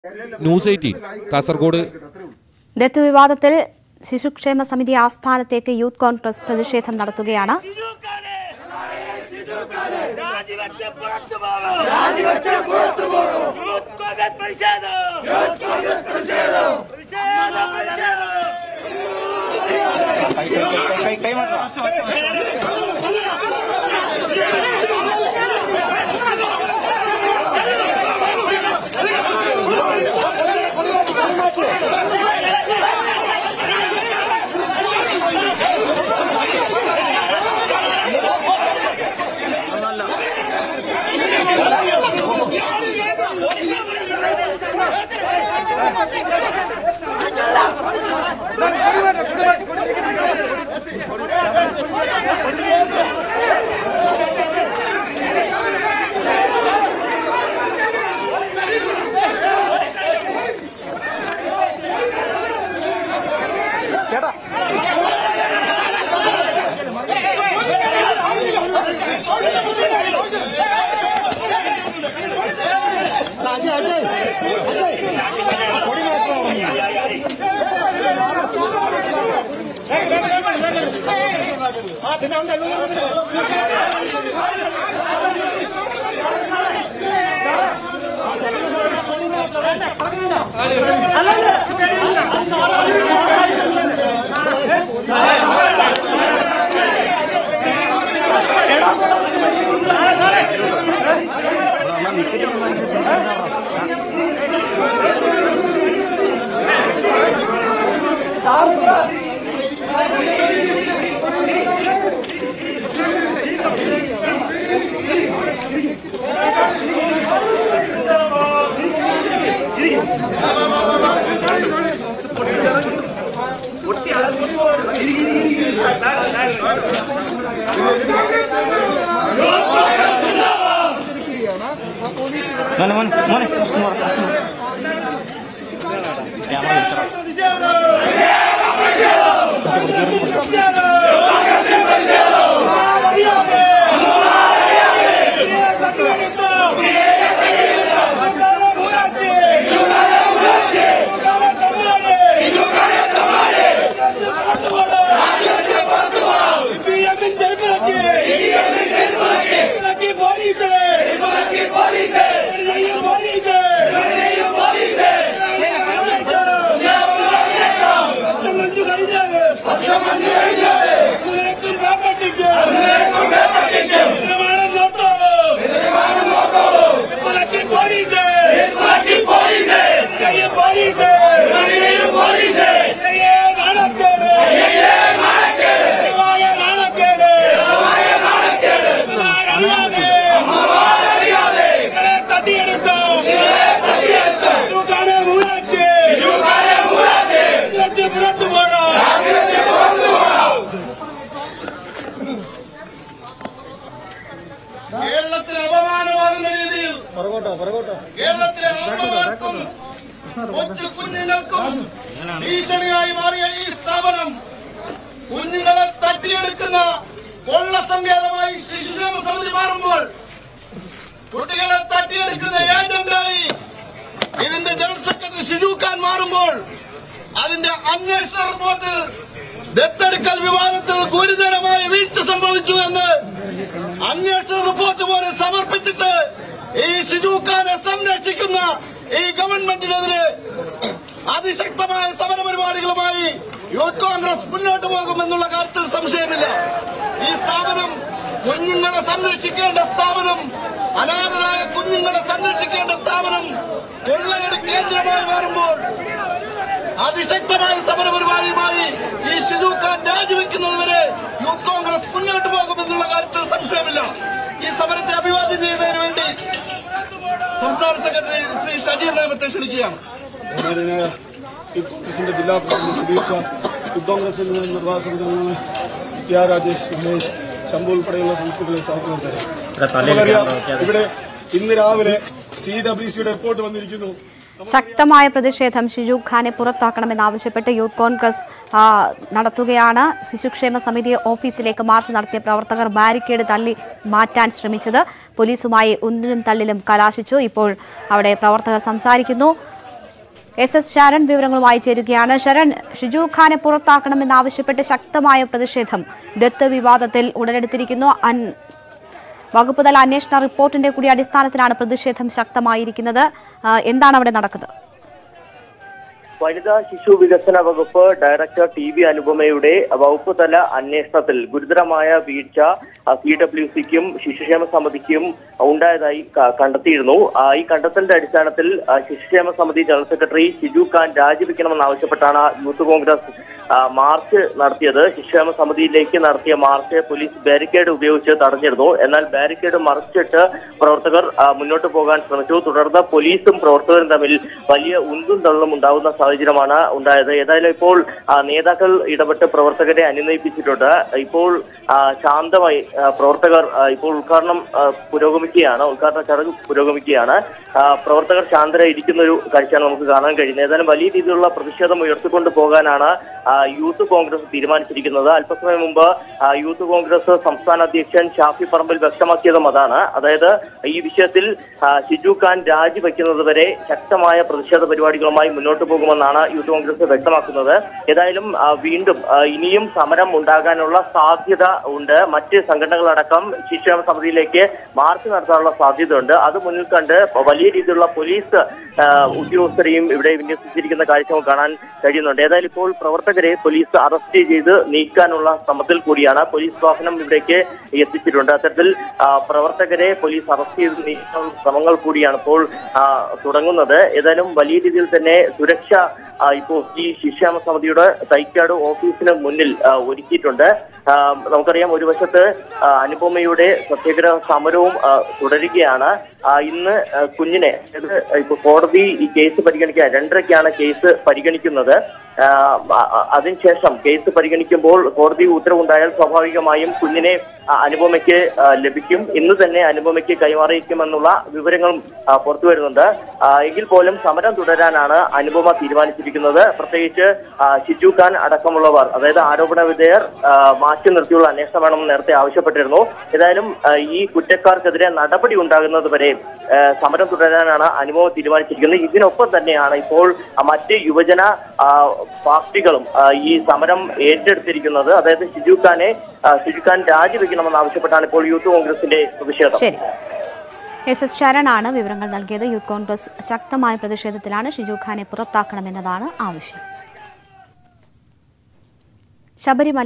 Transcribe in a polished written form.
News 18 Kasaragod. Dutt വിവാദത്തിൽ ശിശുക്ഷേമ സമിതി ആസ്ഥാനത്തേക്ക് യൂത്ത് കോൺഗ്രസ് പ്രതിഷേധം നടത്തുകയാണ്. ഭീഷണിയായി മാറിയ ഈ സ്ഥാപനം കുഞ്ഞുങ്ങളെ തട്ടിയെടുക്കുന്ന കൊള്ളസങ്കേതമായി ശിശുക്ഷേമ സമിതി മാറുമ്പോൾ, കുട്ടികളെ തട്ടിയെടുക്കുന്ന ഏജന്റായി ഇതിന്റെ ജനറൽ സെക്രട്ടറി ഷിജു ഖാൻ മാറുമ്പോൾ, അതിന്റെ അന്വേഷണ റിപ്പോർട്ടിൽ ദത്തെടുക്കൽ വിവാദത്തിൽ ഗുരുതരമായ വീഴ്ച സംഭവിച്ചു എന്ന് അന്വേഷണ റിപ്പോർട്ട് പോലെ സമർപ്പിച്ചിട്ട് ഈ ഷിജു ഖാനെ സംരക്ഷിക്കുന്ന ഈ ഗവൺമെന്റിനെതിരെ അതിശക്തമായ സമരപരിപാടികളുമായി യൂത്ത് കോൺഗ്രസ് മുന്നോട്ട് പോകുമെന്നുള്ള കാര്യത്തിൽ സംശയമില്ല. ഈ സ്ഥാപനം കുഞ്ഞുങ്ങളെ സംരക്ഷിക്കേണ്ട സ്ഥാപനം, അനാഥരായ കുഞ്ഞുങ്ങളെ സംരക്ഷിക്കേണ്ട സ്ഥാപനം കൊള്ളയുടെ കേന്ദ്രമായി മാറുമ്പോൾ അതിശക്തമായ സമരപരിപാടിയുമായി ഈ ഷിജു ഖാൻ രാജിവെക്കുന്നതുവരെ യൂത്ത് കോൺഗ്രസ് മുന്നോട്ട് പോകുമെന്നുള്ള കാര്യത്തിൽ സംശയമില്ല. ഈ സമരത്തെ അഭിവാദ്യം ചെയ്യുന്നതിന് വേണ്ടി സംസ്ഥാന സെക്രട്ടറി ശ്രീ ഷജീർ നേമത്തെ ക്ഷണിക്കുകയാണ്. കോൺഗ്രസിന്റെ ജില്ലാ പ്രസിഡന്റ് സുധീർ ഷാ, യൂത്ത് കോൺഗ്രസിന്റെ നിർവാഹക സമിതി അംഗങ്ങൾ ടി.ആർ. രാജേഷ്, ഉമേഷ്, ശംഭു ഉൾപ്പെടെയുള്ള സംസ്കൃതികളെ സഹപ്രവർത്തകർ, ഇവിടെ ഇന്ന് രാവിലെ CWCയുടെ റിപ്പോർട്ട് വന്നിരിക്കുന്നു. ശക്തമായ പ്രതിഷേധം ഷിജു ഖാനെ പുറത്താക്കണമെന്നാവശ്യപ്പെട്ട് യൂത്ത് കോൺഗ്രസ് നടത്തുകയാണ്. ശിശുക്ഷേമ സമിതി ഓഫീസിലേക്ക് മാർച്ച് നടത്തിയ പ്രവർത്തകർ ബാരിക്കേഡ് തള്ളി മാറ്റാൻ ശ്രമിച്ചത് പോലീസുമായി ഉന്തിലും തള്ളിലും കലാശിച്ചു. ഇപ്പോൾ അവിടെ പ്രവർത്തകർ സംസാരിക്കുന്നു. SS ശരൺ വിവരങ്ങളുമായി ചേരുകയാണ്. ശരൺ, ഷിജു ഖാനെ പുറത്താക്കണമെന്നാവശ്യപ്പെട്ട് ശക്തമായ പ്രതിഷേധം ദത്ത് വിവാദത്തിൽ ഉടലെടുത്തിരിക്കുന്നു. വകുപ്പ് തല അന്വേഷണ റിപ്പോർട്ടിന്റെ കൂടി അടിസ്ഥാനത്തിലാണ് പ്രതിഷേധം ശക്തമായിരിക്കുന്നത്. എന്താണ് അവിടെ നടക്കുന്നത്? വനിതാ ശിശു വികസന വകുപ്പ് ഡയറക്ടർ TV അനുപമയുടെ വകുപ്പ് തല അന്വേഷണത്തിൽ ഗുരുതരമായ വീഴ്ച CWCക്കും ശിശുക്ഷേമ സമിതിക്കും ഉണ്ടായതായി കണ്ടെത്തിയിരുന്നു. ഈ കണ്ടെത്തലിന്റെ അടിസ്ഥാനത്തിൽ ശിശുക്ഷേമ സമിതി ജനറൽ സെക്രട്ടറി ഷിജു ഖാൻ രാജിവെക്കണമെന്നാവശ്യപ്പെട്ടാണ് യൂത്ത് കോൺഗ്രസ് മാർച്ച് നടത്തിയത്. ശിശുക്ഷേമ സമിതിയിലേക്ക് നടത്തിയ മാർച്ച് പോലീസ് ബാരിക്കേഡ് ഉപയോഗിച്ച് തടഞ്ഞിരുന്നു. എന്നാൽ ബാരിക്കേഡ് മറിച്ചിട്ട് പ്രവർത്തകർ മുന്നോട്ട് പോകാൻ ശ്രമിച്ചു. തുടർന്ന് പോലീസും പ്രവർത്തകരും തമ്മിൽ വലിയ ഉന്തും തള്ളും ഉണ്ടാകുന്ന സാഹചര്യമാണ് ഉണ്ടായത്. ഏതായാലും ഇപ്പോൾ നേതാക്കൾ ഇടപെട്ട് പ്രവർത്തകരെ അനുനയിപ്പിച്ചിട്ടുണ്ട്. ഇപ്പോൾ ശാന്തമായി പ്രവർത്തകർ ഇപ്പോൾ ഉദ്ഘാടന ചടങ്ങ് പുരോഗമിക്കുകയാണ്. പ്രവർത്തകർ ശാന്തരായിരിക്കുന്ന ഒരു കാഴ്ചയാണ് നമുക്ക് കാണാൻ കഴിയുന്നത്. ഏതായാലും വലിയ രീതിയിലുള്ള പ്രതിഷേധം ഉയർത്തിക്കൊണ്ട് പോകാനാണ് യൂത്ത് കോൺഗ്രസ് തീരുമാനിച്ചിരിക്കുന്നത്. അല്പസമയം മുമ്പ് യൂത്ത് കോൺഗ്രസ് സംസ്ഥാന അധ്യക്ഷൻ ഷാഫി പറമ്പിൽ വ്യക്തമാക്കിയതും അതാണ്. അതായത് ഈ വിഷയത്തിൽ ഷിജു ഖാൻ രാജിവെക്കുന്നത് വരെ ശക്തമായ പ്രതിഷേധ പരിപാടികളുമായി മുന്നോട്ട് പോകുമെന്നാണ് യൂത്ത് കോൺഗ്രസ് വ്യക്തമാക്കുന്നത്. ഏതായാലും വീണ്ടും ഇനിയും സമരം ഉണ്ടാകാനുള്ള സാധ്യത ഉണ്ട്. മറ്റ് സംഘടനകളടക്കം ശിശുക്ഷേമ സമിതിയിലേക്ക് മാർച്ച് നടത്താനുള്ള സാധ്യതയുണ്ട്. അത് മുന്നിൽ കണ്ട് വലിയ രീതിയിലുള്ള പോലീസ് ഉദ്യോഗസ്ഥരെയും ഇവിടെ വിന്യസിച്ചിരിക്കുന്ന കാഴ്ച കാണാൻ കഴിയുന്നുണ്ട്. ഏതായാലും ഇപ്പോൾ പ്രവർത്തകരെ പോലീസ് അറസ്റ്റ് ചെയ്ത് നീക്കാനുള്ള ശ്രമത്തിൽ കൂടിയാണ്. പോലീസ് വാഹനം ഇവിടേക്ക് എത്തിച്ചിട്ടുണ്ട്. അത്തരത്തിൽ പ്രവർത്തകരെ പോലീസ് അറസ്റ്റ് ചെയ്ത് നീക്കാനുള്ള ശ്രമങ്ങൾ കൂടിയാണ് ഇപ്പോൾ തുടങ്ങുന്നത്. ഏതായാലും വലിയ രീതിയിൽ തന്നെ സുരക്ഷ ഇപ്പോൾ ഈ ശിശുക്ഷേമ സമിതിയുടെ തൈക്കാട് ഓഫീസിന് മുന്നിൽ ഒരുക്കിയിട്ടുണ്ട്. നമുക്കറിയാം, ഒരു വശത്ത് അനുപമയുടെ സത്യാഗ്രഹ സമരവും തുടരുകയാണ്. ഇന്ന് കുഞ്ഞിനെ ഇപ്പൊ കോടതി ഈ കേസ് പരിഗണിക്കാൻ 2:30-ക്കാണ് കേസ് പരിഗണിക്കുന്നത്. അതിനുശേഷം കേസ് പരിഗണിക്കുമ്പോൾ കോടതി ഉത്തരവുണ്ടായാൽ സ്വാഭാവികമായും കുഞ്ഞിനെ അനുപമയ്ക്ക് ലഭിക്കും. ഇന്ന് തന്നെ അനുപമയ്ക്ക് കൈമാറിയിരിക്കുമെന്നുള്ള വിവരങ്ങളും പുറത്തു വരുന്നുണ്ട്. എങ്കിൽ പോലും സമരം തുടരാനാണ് അനുപമ തീരുമാനിച്ചിരിക്കുന്നത്. പ്രത്യേകിച്ച് ഷിജു ഖാൻ അടക്കമുള്ളവർ, അതായത് ആരോപണ വിധേയർ മാറ്റി നിർത്തിയുള്ള അന്വേഷണം വേണമെന്ന് നേരത്തെ ആവശ്യപ്പെട്ടിരുന്നു. ഏതായാലും ഈ കുറ്റക്കാർക്കെതിരെ നടപടി ഉണ്ടാകുന്നത് വരെ സമരം തുടരാനാണ് അനുപമ തീരുമാനിച്ചിരിക്കുന്നത്. ഇതിനൊപ്പം തന്നെയാണ് ഇപ്പോൾ മറ്റ് യുവജന പാർട്ടികളും ഈ സമരം ഏറ്റെടുത്തിരിക്കുന്നത്. അതായത് ഷിജു ഖാൻ രാജിവെക്കണമെന്ന് ആവശ്യപ്പെട്ടാണ് ഇപ്പോൾ യൂത്ത് കോൺഗ്രസിന്റെ പ്രതിഷേധം. SS ശരണാണ് വിവരങ്ങൾ നൽകിയത്. യൂത്ത് കോൺഗ്രസ് ശക്തമായ പ്രതിഷേധത്തിലാണ്. ഷിജു ഖാനെ പുറത്താക്കണമെന്നതാണ് ആവശ്യം. ശബരിമല